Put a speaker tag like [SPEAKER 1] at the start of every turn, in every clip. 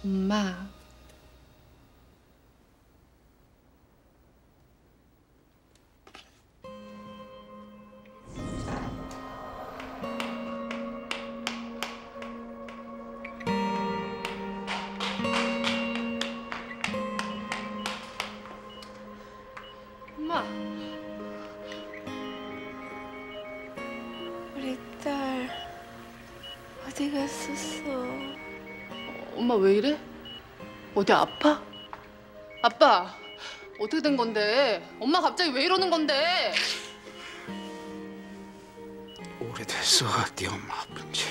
[SPEAKER 1] 엄마. 엄마.
[SPEAKER 2] 우리 딸 어디 갔었어?
[SPEAKER 1] 엄마 왜 이래? 어디 아파? 아빠, 어떻게 된 건데? 엄마 갑자기 왜 이러는 건데?
[SPEAKER 3] 오래됐어, 네 엄마 아픈지.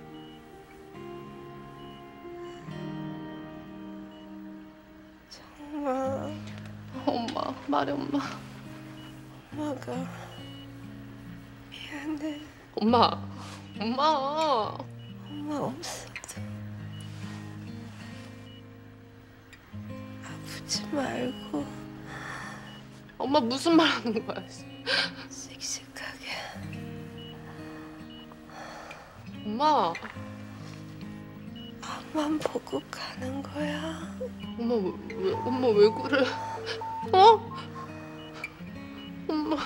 [SPEAKER 2] 정말
[SPEAKER 1] 엄마, 말해 엄마.
[SPEAKER 2] 엄마가 미안해.
[SPEAKER 1] 엄마.
[SPEAKER 2] 엄마 없어도 아프지 말고
[SPEAKER 1] 엄마 무슨 말 하는 거야?
[SPEAKER 2] 씩씩하게.
[SPEAKER 1] 엄마.
[SPEAKER 2] 앞만 보고 가는 거야.
[SPEAKER 1] 엄마 왜 그래? 어? 엄마.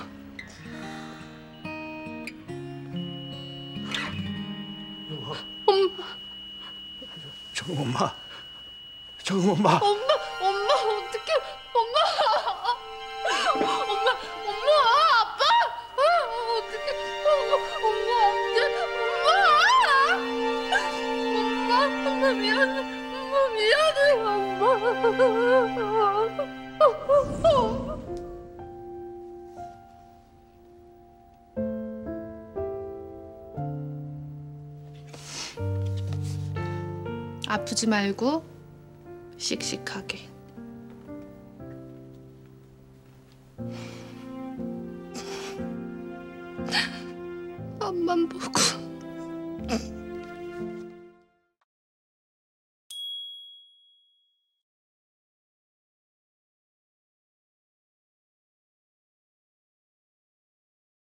[SPEAKER 3] 정음 엄마, 정음 엄마.
[SPEAKER 1] 엄마 어떡해? 엄마, 아빠? 어떡해? 엄마 미안해. 아프지 말고 씩씩하게. 앞만 보고.